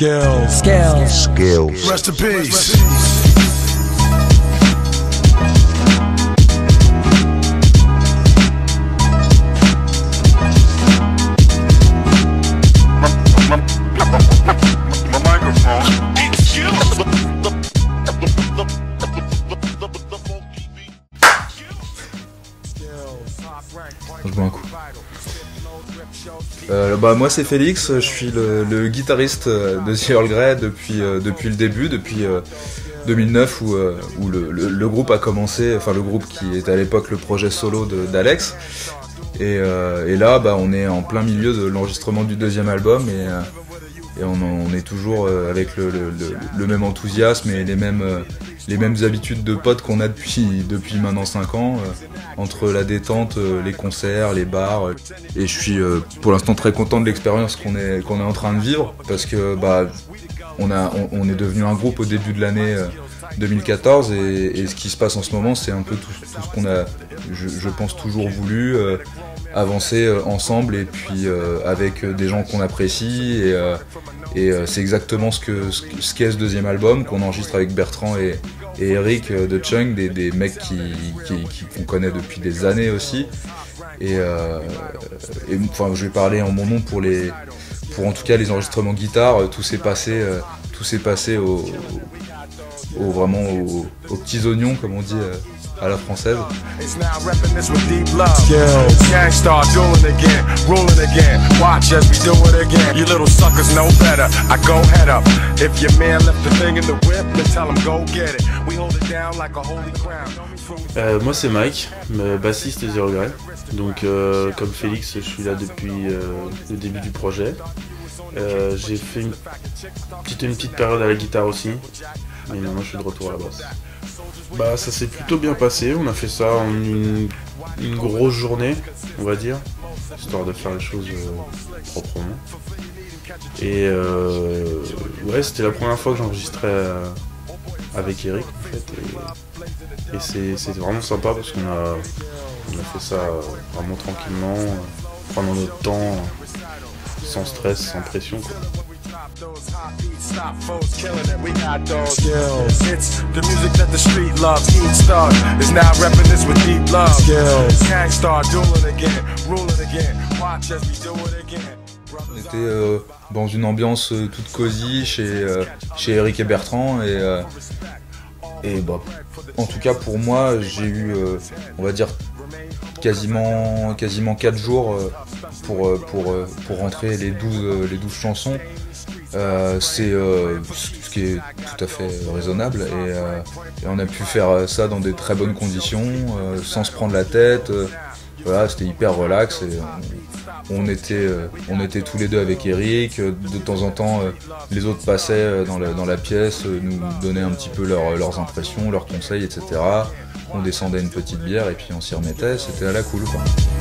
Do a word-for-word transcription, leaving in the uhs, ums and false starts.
Skills. Skills. Skills. Rest in peace. Je bois un coup. Euh, bah, moi c'est Félix, je suis le, le guitariste de The Earl Grey depuis, euh, depuis le début, depuis euh, deux mille neuf où, euh, où le, le, le groupe a commencé, enfin le groupe qui était à l'époque le projet solo d'Alex. Et, euh, et là bah, on est en plein milieu de l'enregistrement du deuxième album et, euh, et on, on est toujours avec le, le, le, le même enthousiasme et les mêmes, les mêmes habitudes de potes qu'on a depuis, depuis maintenant cinq ans, euh, entre la détente, euh, les concerts, les bars. Euh, et je suis euh, pour l'instant très content de l'expérience qu'on est, qu'on est en train de vivre parce que bah, on, a, on, on est devenu un groupe au début de l'année euh, deux mille quatorze et, et ce qui se passe en ce moment c'est un peu tout, tout ce qu'on a, je, je pense, toujours voulu. Euh, avancer ensemble et puis euh, avec des gens qu'on apprécie et, euh, et euh, c'est exactement ce que ce qu'est ce deuxième album qu'on enregistre avec Bertrand et, et Eric de Chung, des, des mecs qui, qui, qui, qu'on connaît depuis des années aussi et, euh, et enfin je vais parler en mon nom pour les pour en tout cas les enregistrements guitare, tout s'est passé euh, tout s'est passé au, au vraiment aux, aux petits oignons comme on dit euh, à la française. Euh, moi c'est Mike, bassiste de The Earl Grey. Donc euh, comme Félix, je suis là depuis euh, le début du projet. Euh, j'ai fait une petite, une petite période à la guitare aussi, mais maintenant je suis de retour à la basse. Bah ça s'est plutôt bien passé, on a fait ça en une, une grosse journée, on va dire, histoire de faire les choses euh, proprement. Et euh, ouais, c'était la première fois que j'enregistrais euh, avec Eric en fait, et, et c'est vraiment sympa parce qu'on a, on a fait ça euh, vraiment tranquillement, euh, pendant notre temps, sans stress, sans pression quoi. On était euh, dans une ambiance euh, toute cosy chez, euh, chez Eric et Bertrand et, euh, et bah, en tout cas pour moi j'ai eu euh, on va dire quasiment quasiment quatre jours euh, pour, euh, pour, euh, pour rentrer les douze, euh, les douze chansons. Euh, c'est euh, ce qui est tout à fait raisonnable et, euh, et on a pu faire ça dans des très bonnes conditions euh, sans se prendre la tête, euh, voilà, c'était hyper relax et on, on, était, euh, on était tous les deux avec Eric, de temps en temps euh, les autres passaient dans la, dans la pièce, euh, nous donnaient un petit peu leur, leurs impressions, leurs conseils, et cetera. On descendait une petite bière et puis on s'y remettait, c'était à la cool quoi.